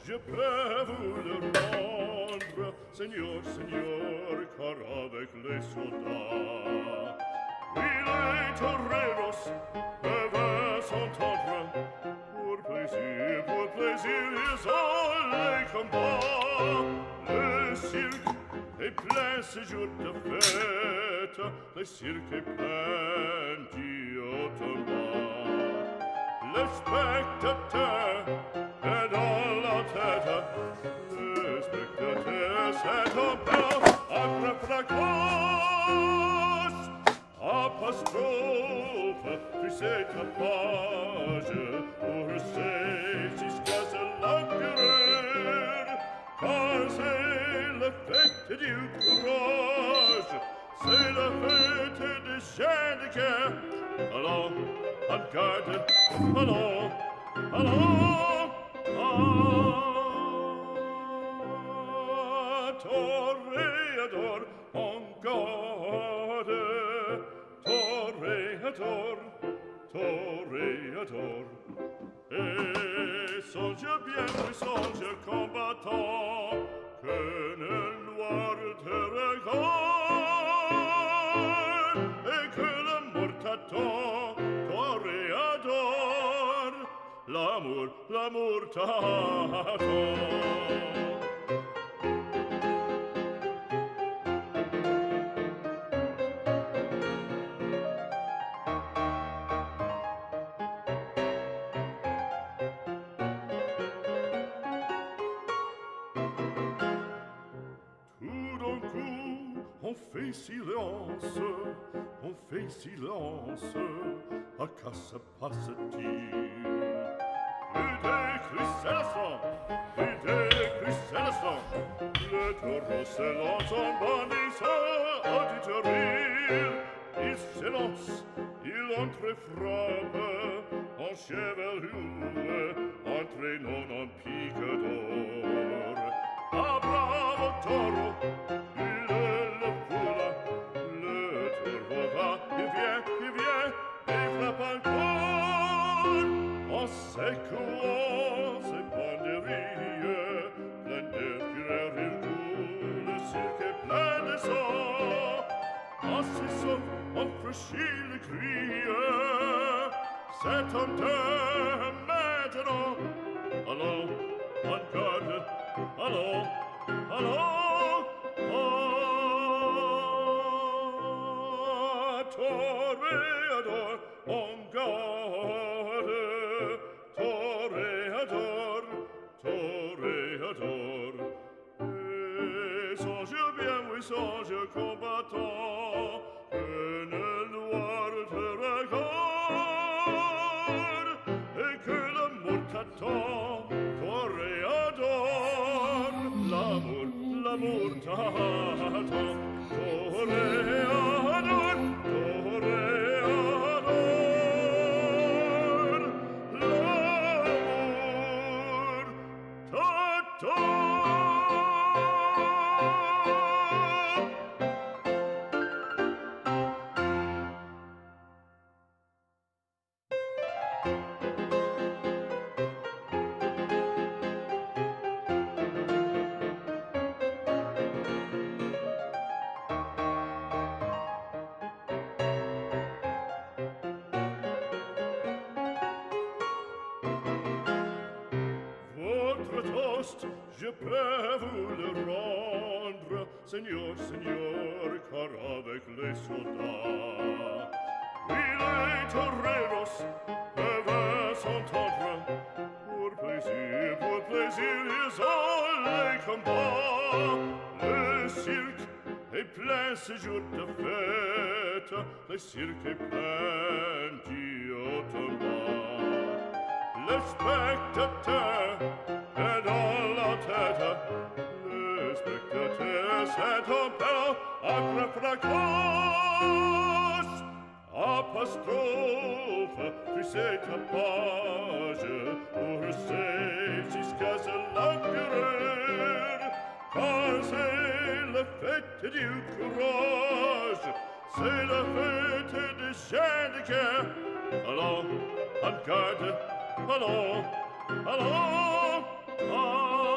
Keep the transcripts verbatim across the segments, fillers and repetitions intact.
je peux vous le rendre, Seigneur, Seigneur, car avec les soldats, oui, les toreros peuvent s'entendre, pour plaisir, pour plaisir, ils ont les combats. Le cirque est plein ce jour de fête, le cirque est plein d'y automnat. Le spectateur est dans la tête, le spectateur s'est en bas, agrippe la cloche, apostrophe, tu sais ta page, pour saisir ce l'empereur, car c'est la fête du courage, c'est la fête des chiens de guerre. Allons, en garde, allons, allons, ah, Toreador, en garde, Toreador, Toreador. Et songe bien, songe combattant, que le noir te regarde, et que l'amour t'attend, Toreador, l'amour, l'amour t'attend. On fait silence, on fait silence, à quoi se passe-t-il? Plus de crucellation, plus de crucellation, le taureau s'élance en bandissant auditorie. Il s'élance, il entre-frappe en chevelure, entraînant en pique d'or. Ah, bravo taureau! Secouant ses banderilles, plein de fureur il coule, le cirque est plein de sang. En cessant, on franchit le cri, c'est un temps maintenant. Allons, en garde, allons, allons, ah, Toreador, en garde. Toreador, Toreador, et songe bien, oui, songe combattant, que le noir te regarde, et que l'amour t'attend, Toreador, l'amour, l'amour t'attend, Toreador, Toreador. Je peux vous le rendre, Seigneur, Seigneur, car avec les soldats, oui, les toreros peuvent s'entendre, pour plaisir, pour plaisir, ils ont les combats. Le cirque est plein ce jour de fête, le cirque est plein d'y automat. Le spectateur est dans la tête, le spectateur s'est en bas, agrippe la cloche, apostrophe, tu sais ta page, pour saisir ce l'empereur, car c'est la fête du courage, c'est la fête des chiens de guerre. Allons, en garde, allons, allons, allons.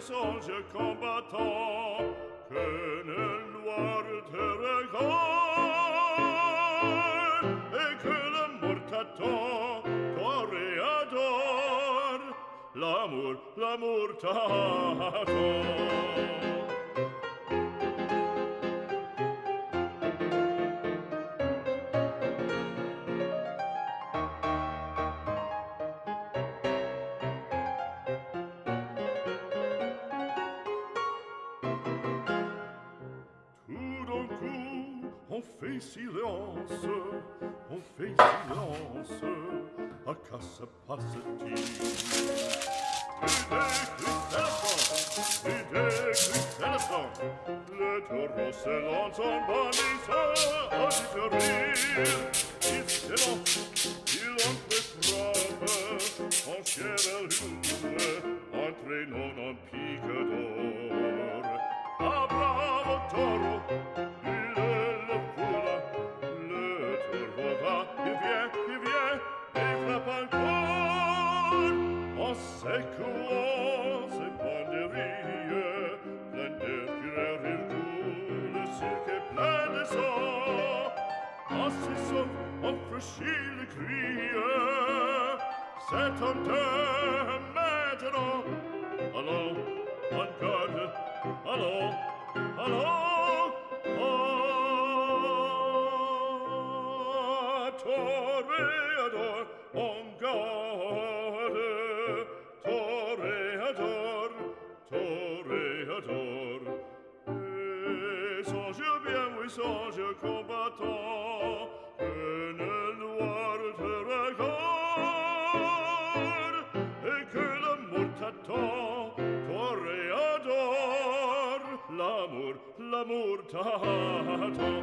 songe combattant, que nul noir te regarde, et que l'amour t'attend, Toreador, l'amour, l'amour t'attend. On fait silence, on fait silence, à qu'à se passe-t-il? Et des cristalles, le taureau se lance en bannissant à vite rire. Il s'élance, il entre frappe, en chair à lune, entraînant un pique d'or. Ah, bravo taureau! Secouant ses banderilles, plein de fureur il coule, le cirque est plein de sang. En se sauve, on franchit le cri, c'est honteux maintenant. Allons, en garde, allons, allons, ah, Toreador, en garde. Toreador, Toreador, et songe bien, oui, songe combattant, que le noir te regarde, et que l'amour t'attend, Toreador, l'amour, l'amour t'attend.